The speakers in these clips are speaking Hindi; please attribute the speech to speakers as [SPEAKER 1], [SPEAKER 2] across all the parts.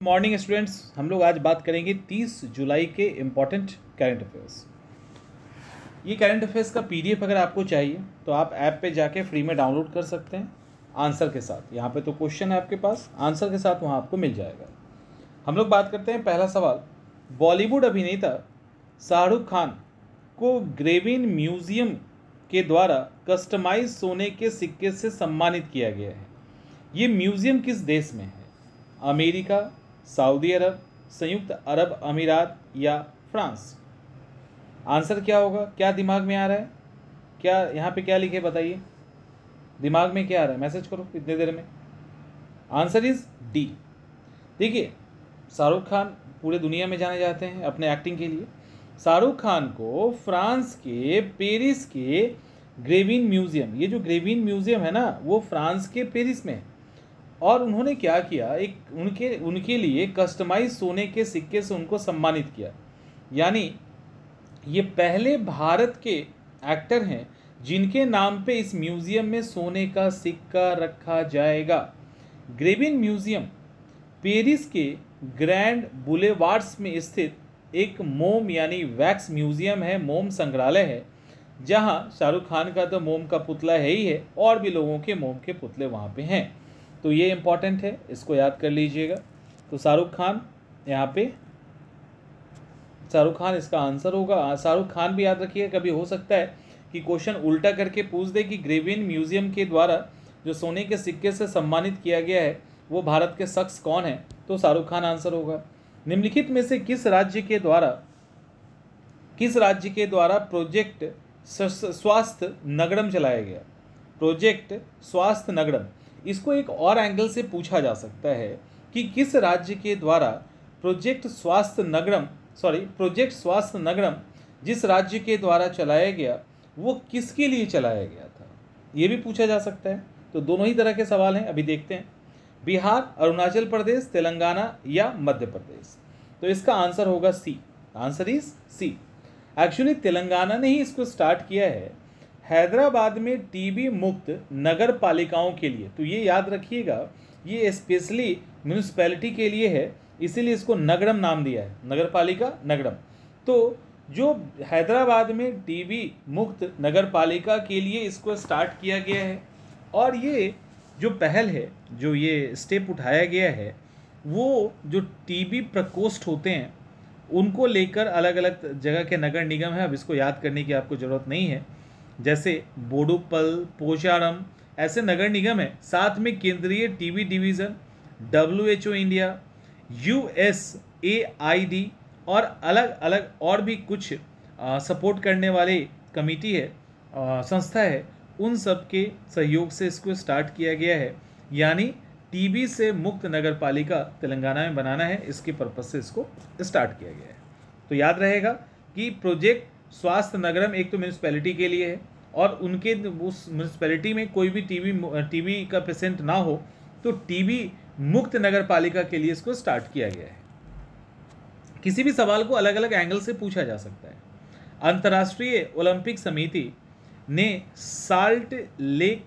[SPEAKER 1] मॉर्निंग स्टूडेंट्स, हम लोग आज बात करेंगे 30 जुलाई के इम्पॉर्टेंट करंट अफेयर्स। ये करंट अफेयर्स का पीडीएफ अगर आपको चाहिए तो आप ऐप पे जाके फ्री में डाउनलोड कर सकते हैं आंसर के साथ। यहाँ पे तो क्वेश्चन है आपके पास, आंसर के साथ वहाँ आपको मिल जाएगा। हम लोग बात करते हैं पहला सवाल। बॉलीवुड अभिनेता शाहरुख खान को ग्रेविन म्यूजियम के द्वारा कस्टमाइज सोने के सिक्के से सम्मानित किया गया है। ये म्यूजियम किस देश में है? अमेरिका, सऊदी अरब, संयुक्त अरब अमीरात या फ्रांस? आंसर क्या होगा? क्या दिमाग में आ रहा है? क्या यहाँ पे क्या लिखे बताइए, दिमाग में क्या आ रहा है? मैसेज करो इतने देर में। Answer is D. देखिए, शाहरुख खान पूरे दुनिया में जाने जाते हैं अपने एक्टिंग के लिए। शाहरुख खान को फ्रांस के पेरिस के ग्रेविन म्यूजियम, ये जो ग्रेविन म्यूजियम है ना, वो फ्रांस के पेरिस में है। और उन्होंने क्या किया, एक उनके लिए कस्टमाइज सोने के सिक्के से उनको सम्मानित किया। यानी ये पहले भारत के एक्टर हैं जिनके नाम पे इस म्यूजियम में सोने का सिक्का रखा जाएगा। ग्रेविन म्यूजियम पेरिस के ग्रैंड बुलेवार्ड्स में स्थित एक मोम यानी वैक्स म्यूजियम है, मोम संग्रहालय है, जहां शाहरुख खान का तो मोम का पुतला है ही है और भी लोगों के मोम के पुतले वहां पे हैं। तो ये इंपॉर्टेंट है, इसको याद कर लीजिएगा। तो शाहरुख खान यहाँ पे, शाहरुख खान इसका आंसर होगा। शाहरुख खान भी याद रखिएगा, कभी हो सकता है कि क्वेश्चन उल्टा करके पूछ दे कि ग्रेविन म्यूजियम के द्वारा जो सोने के सिक्के से सम्मानित किया गया है वो भारत के शख्स कौन है, तो शाहरुख खान आंसर होगा। निम्नलिखित में से किस राज्य के द्वारा प्रोजेक्ट स्वास्थ्य नगरम चलाया गया? प्रोजेक्ट स्वास्थ्य नगरम, इसको एक और एंगल से पूछा जा सकता है कि किस राज्य के द्वारा प्रोजेक्ट स्वास्थ्य नगरम जिस राज्य के द्वारा चलाया गया वो किसके लिए चलाया गया था, ये भी पूछा जा सकता है। तो दोनों ही तरह के सवाल हैं, अभी देखते हैं। बिहार, अरुणाचल प्रदेश, तेलंगाना या मध्य प्रदेश? तो इसका आंसर होगा C. Answer is C. Actually Telangana ने ही इसको स्टार्ट किया है हैदराबाद में टीबी मुक्त नगर पालिकाओं के लिए। तो ये याद रखिएगा, ये स्पेशली म्यूनिसिपैलिटी के लिए है, इसीलिए इसको नगरम नाम दिया है, नगर पालिका नगरम। तो जो हैदराबाद में टीबी मुक्त नगर पालिका के लिए इसको स्टार्ट किया गया है, और ये जो पहल है, जो ये स्टेप उठाया गया है, वो जो टीबी प्रकोष्ठ होते हैं उनको लेकर अलग अलग जगह के नगर निगम है। अब इसको याद करने की आपको ज़रूरत नहीं है, जैसे बोडुपल, पोचारम, ऐसे नगर निगम है। साथ में केंद्रीय TB division, WHO India, USAID और अलग अलग और भी कुछ सपोर्ट करने वाले कमेटी है, संस्था है, उन सब के सहयोग से इसको स्टार्ट किया गया है। यानी टीबी से मुक्त नगर पालिका तेलंगाना में बनाना है, इसके पर्पज से इसको स्टार्ट किया गया है। तो याद रहेगा कि प्रोजेक्ट स्वास्थ्य नगरम एक तो म्यूनिसिपैलिटी के लिए है, और उनके उस म्यूनिसिपैलिटी में कोई भी टीबी का पेशेंट ना हो, तो टीबी मुक्त नगर पालिका के लिए इसको स्टार्ट किया गया है। किसी भी सवाल को अलग अलग एंगल से पूछा जा सकता है। अंतर्राष्ट्रीय ओलंपिक समिति ने साल्ट लेक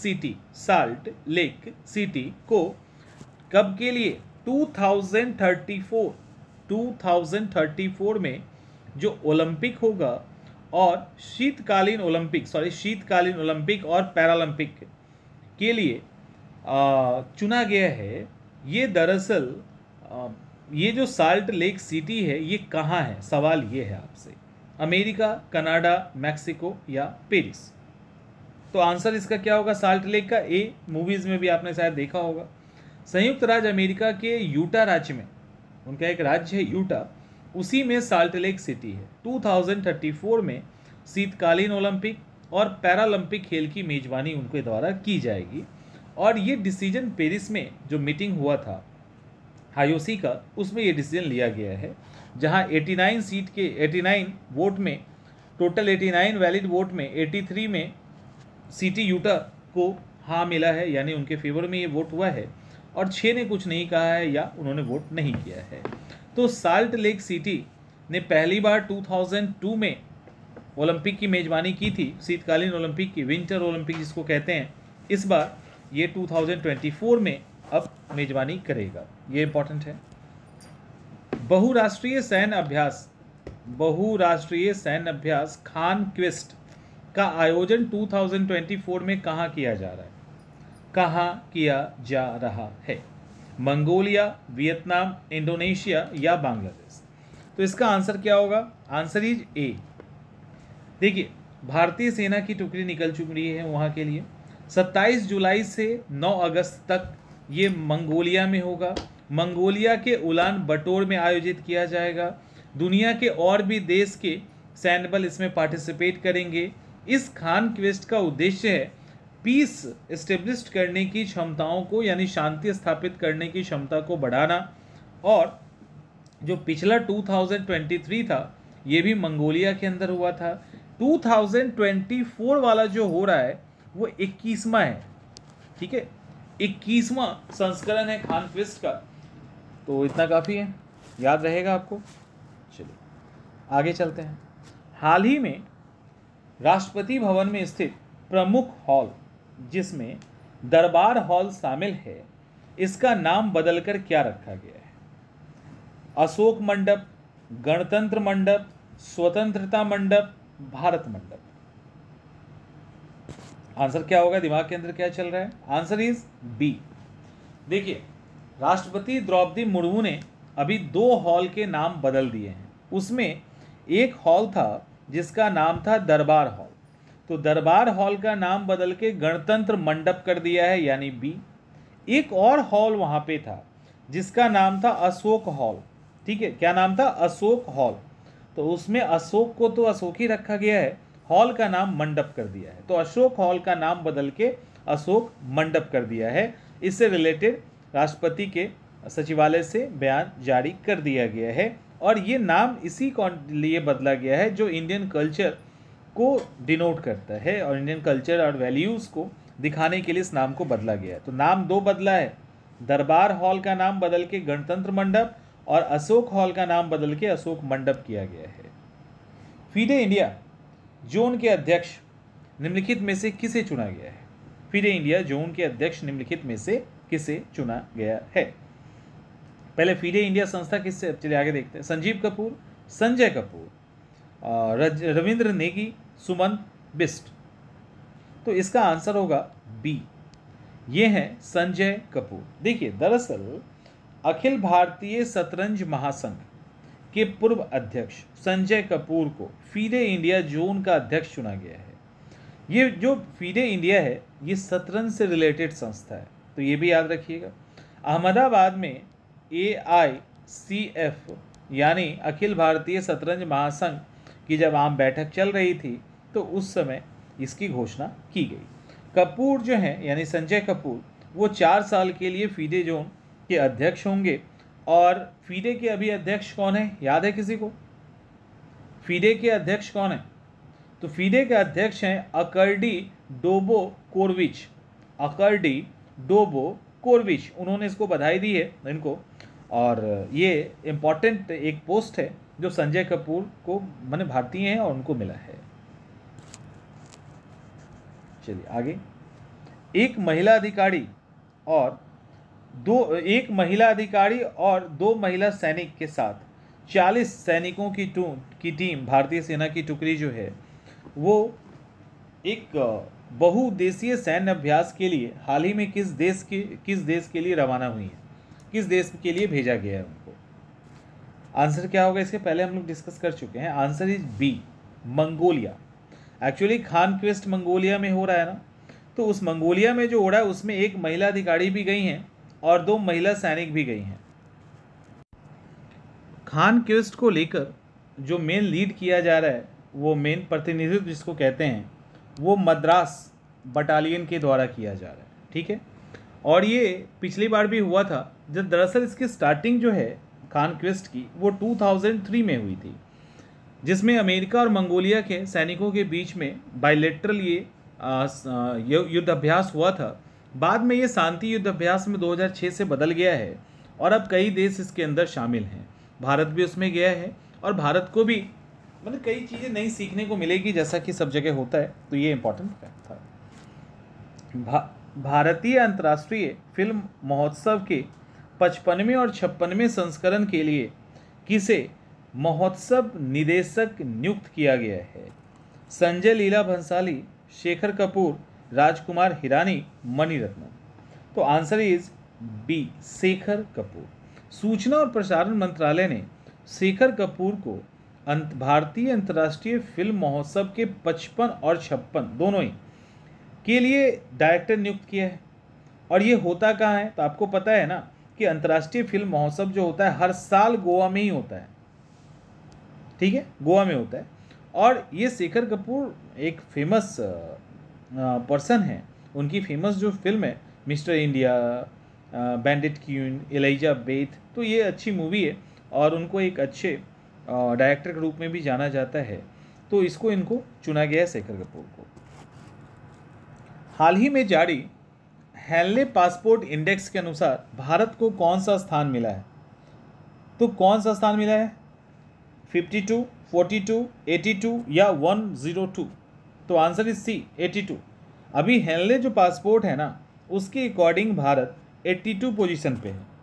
[SPEAKER 1] सिटी को कब के लिए 2034 में जो ओलंपिक होगा और शीतकालीन ओलंपिक और पैरालंपिक के लिए चुना गया है। ये दरअसल ये जो साल्ट लेक सिटी है ये कहाँ है? सवाल ये है आपसे, अमेरिका, कनाडा, मैक्सिको या पेरिस? तो आंसर इसका क्या होगा साल्ट लेक का? ए। मूवीज़ में भी आपने शायद देखा होगा। संयुक्त राज्य अमेरिका के यूटा राज्य में, उनका एक राज्य है यूटा, उसी में साल्ट लेक सिटी है। 2034 में शीतकालीन ओलंपिक और पैरालंपिक खेल की मेजबानी उनके द्वारा की जाएगी। और ये डिसीजन पेरिस में जो मीटिंग हुआ था IOC का, उसमें ये डिसीजन लिया गया है, जहां 89 वोट में, टोटल 89 वैलिड वोट में 83 में सिटी यूटा को हाँ मिला है, यानी उनके फेवर में ये वोट हुआ है, और 6 ने कुछ नहीं कहा है या उन्होंने वोट नहीं किया है। तो साल्ट लेक सिटी ने पहली बार 2002 में ओलंपिक की मेजबानी की थी, शीतकालीन ओलंपिक की, विंटर ओलंपिक जिसको कहते हैं। इस बार ये 2024 में अब मेजबानी करेगा, ये इंपॉर्टेंट है। बहुराष्ट्रीय सैन्य अभ्यास खान क्विस्ट का आयोजन 2024 में कहाँ किया जा रहा है? कहाँ किया जा रहा है? मंगोलिया, वियतनाम, इंडोनेशिया या बांग्लादेश? तो इसका आंसर क्या होगा? Answer is A. देखिए, भारतीय सेना की टुकड़ी निकल चुकी है वहाँ के लिए। 27 जुलाई से 9 अगस्त तक ये मंगोलिया में होगा। मंगोलिया के उलान बटोर में आयोजित किया जाएगा। दुनिया के और भी देश के सैन्य बल इसमें पार्टिसिपेट करेंगे। इस खान क्वेस्ट का उद्देश्य है पीस एस्टेब्लिश करने की क्षमताओं को, यानी शांति स्थापित करने की क्षमता को बढ़ाना। और जो पिछला 2023 था ये भी मंगोलिया के अंदर हुआ था। 2024 वाला जो हो रहा है वो 21वां है, ठीक है, 21वां संस्करण है खान क्वेस्ट का। तो इतना काफ़ी है, याद रहेगा आपको। चलिए आगे चलते हैं। हाल ही में राष्ट्रपति भवन में स्थित प्रमुख हॉल, जिसमें दरबार हॉल शामिल है, इसका नाम बदलकर क्या रखा गया है? अशोक मंडप, गणतंत्र मंडप, स्वतंत्रता मंडप, भारत मंडप? आंसर क्या होगा? दिमाग के अंदर क्या चल रहा है? Answer is B. देखिए, राष्ट्रपति द्रौपदी मुर्मू ने अभी 2 हॉल के नाम बदल दिए हैं। उसमें एक हॉल था जिसका नाम था दरबार हॉल, तो दरबार हॉल का नाम बदल के गणतंत्र मंडप कर दिया है, यानी बी। एक और हॉल वहाँ पे था जिसका नाम था अशोक हॉल, ठीक है, क्या नाम था? अशोक हॉल। तो उसमें अशोक को तो अशोक ही रखा गया है, हॉल का नाम मंडप कर दिया है। तो अशोक हॉल का नाम बदल के अशोक मंडप कर दिया है। इससे रिलेटेड राष्ट्रपति के सचिवालय से बयान जारी कर दिया गया है। और ये नाम इसी लिए बदला गया है जो इंडियन कल्चर को डिनोट करता है, और इंडियन कल्चर और वैल्यूज़ को दिखाने के लिए इस नाम को बदला गया है। तो नाम 2 बदला है, दरबार हॉल का नाम बदल के गणतंत्र मंडप और अशोक हॉल का नाम बदल के अशोक मंडप किया गया है। फीडे इंडिया जोन के अध्यक्ष निम्नलिखित में से किसे चुना गया है? फीडे इंडिया जोन के अध्यक्ष निम्नलिखित में से किसे चुना गया है? पहले फीडे इंडिया संस्था किससे, चलिए आगे देखते हैं। संजीव कपूर, संजय कपूर, रविंद्र नेगी, सुमंत बिस्ट? तो इसका आंसर होगा बी, ये हैं संजय कपूर। देखिए, दरअसल अखिल भारतीय शतरंज महासंघ के पूर्व अध्यक्ष संजय कपूर को फीडे इंडिया जोन का अध्यक्ष चुना गया है। ये जो फीडे इंडिया है ये शतरंज से रिलेटेड संस्था है, तो ये भी याद रखिएगा। अहमदाबाद में AICF यानी अखिल भारतीय शतरंज महासंघ की जब आम बैठक चल रही थी तो उस समय इसकी घोषणा की गई। कपूर जो हैं यानी संजय कपूर, वो 4 साल के लिए फीडे जोन के अध्यक्ष होंगे। और फीडे के अभी अध्यक्ष कौन है, याद है किसी को? फीडे के अध्यक्ष कौन है? तो फीडे के अध्यक्ष हैं अकर्डी डोबोकोरविच। अकर्डी डोबोकोरविच, उन्होंने इसको बधाई दी है इनको। और ये इम्पॉर्टेंट एक पोस्ट है जो संजय कपूर को, माने भारतीय हैं और उनको मिला है। चलिए आगे। एक महिला अधिकारी और दो महिला सैनिक के साथ 40 सैनिकों की टीम, भारतीय सेना की टुकड़ी जो है वो एक बहुउद्देशीय सैन्य अभ्यास के लिए हाल ही में किस देश के लिए रवाना हुई है, किस देश के लिए भेजा गया है उनको? आंसर क्या होगा? इसके पहले हम लोग डिस्कस कर चुके हैं। Answer is B, Mongolia. Actually Khan quest Mongolia में हो रहा है ना, तो उस मंगोलिया में जो हो रहा है उसमें एक महिला अधिकारी भी गई हैं और 2 महिला सैनिक भी गई हैं। खान क्वेस्ट को लेकर जो मेन लीड किया जा रहा है, वो मेन प्रतिनिधित्व जिसको कहते हैं, वो मद्रास बटालियन के द्वारा किया जा रहा है, ठीक है। और ये पिछली बार भी हुआ था, जब दरअसल इसकी स्टार्टिंग जो है खान क्वेस्ट की वो 2003 में हुई थी, जिसमें अमेरिका और मंगोलिया के सैनिकों के बीच में बायलैटरल ये युद्ध अभ्यास हुआ था। बाद में ये शांति युद्ध अभ्यास में 2006 से बदल गया है और अब कई देश इसके अंदर शामिल हैं। भारत भी उसमें गया है और भारत को भी मतलब कई चीज़ें नई सीखने को मिलेगी, जैसा कि सब जगह होता है। तो ये इम्पोर्टेंट फैक्ट था। भारतीय अंतर्राष्ट्रीय फिल्म महोत्सव के 55वें और 56वें संस्करण के लिए किसे महोत्सव निदेशक नियुक्त किया गया है? संजय लीला भंसाली, शेखर कपूर, राजकुमार हिरानी, मणिरत्नम। तो answer is B, Shekhar Kapoor. सूचना और प्रसारण मंत्रालय ने शेखर कपूर को भारतीय अंतर्राष्ट्रीय फिल्म महोत्सव के 55 और 56 दोनों ही के लिए डायरेक्टर नियुक्त किया है। और ये होता कहाँ है? तो आपको पता है ना कि अंतर्राष्ट्रीय फिल्म महोत्सव जो होता है हर साल गोवा में ही होता है, ठीक है, गोवा में होता है। और ये शेखर कपूर एक फेमस पर्सन है। उनकी फेमस जो फिल्म है mister India, bandit queen, Elizabeth, तो ये अच्छी मूवी है और उनको एक अच्छे डायरेक्टर के रूप में भी जाना जाता है। तो इनको चुना गया है शेखर कपूर को। हाल ही में जारी हेनले पासपोर्ट इंडेक्स के अनुसार भारत को कौन सा स्थान मिला है? तो कौन सा स्थान मिला है? 52, 42, 82 या 102? तो आंसर इज सी, 82। अभी हेनले जो पासपोर्ट है ना उसके अकॉर्डिंग भारत 82 पोजीशन पे है।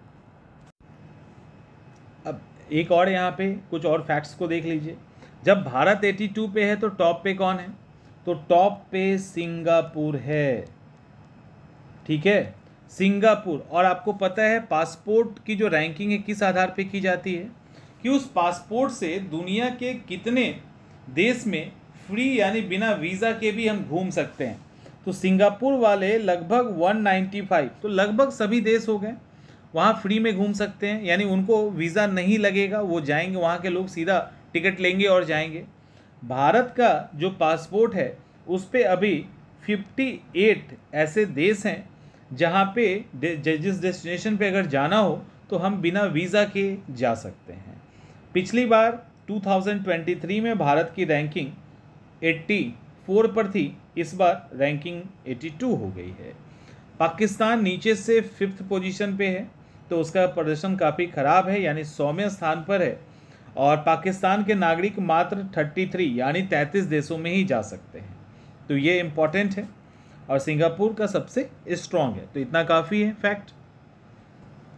[SPEAKER 1] अब एक और यहाँ पे कुछ और फैक्ट्स को देख लीजिए। जब भारत 82 पे है तो टॉप पे कौन है? तो टॉप पे सिंगापुर है, ठीक है, सिंगापुर। और आपको पता है पासपोर्ट की जो रैंकिंग है किस आधार पे की जाती है कि उस पासपोर्ट से दुनिया के कितने देश में फ्री यानी बिना वीज़ा के भी हम घूम सकते हैं। तो सिंगापुर वाले लगभग 195, तो लगभग सभी देश हो गए वहाँ फ्री में घूम सकते हैं, यानी उनको वीज़ा नहीं लगेगा, वो जाएंगे, वहाँ के लोग सीधा टिकट लेंगे और जाएंगे। भारत का जो पासपोर्ट है उस पर अभी 58 ऐसे देश हैं जहाँ पे जिस डेस्टिनेशन पे अगर जाना हो तो हम बिना वीज़ा के जा सकते हैं। पिछली बार 2023 में भारत की रैंकिंग 84 पर थी, इस बार रैंकिंग 82 हो गई है। पाकिस्तान नीचे से 5th पोजीशन पे है, तो उसका प्रदर्शन काफ़ी ख़राब है, यानी 100वें स्थान पर है। और पाकिस्तान के नागरिक मात्र 33 यानी 33 देशों में ही जा सकते हैं। तो ये इम्पॉर्टेंट है। और सिंगापुर का सबसे स्ट्रॉन्ग है। तो इतना काफ़ी है फैक्ट।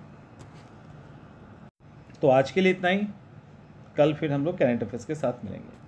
[SPEAKER 1] तो आज के लिए इतना ही, कल फिर हम लोग करंट अफेयर्स के साथ मिलेंगे।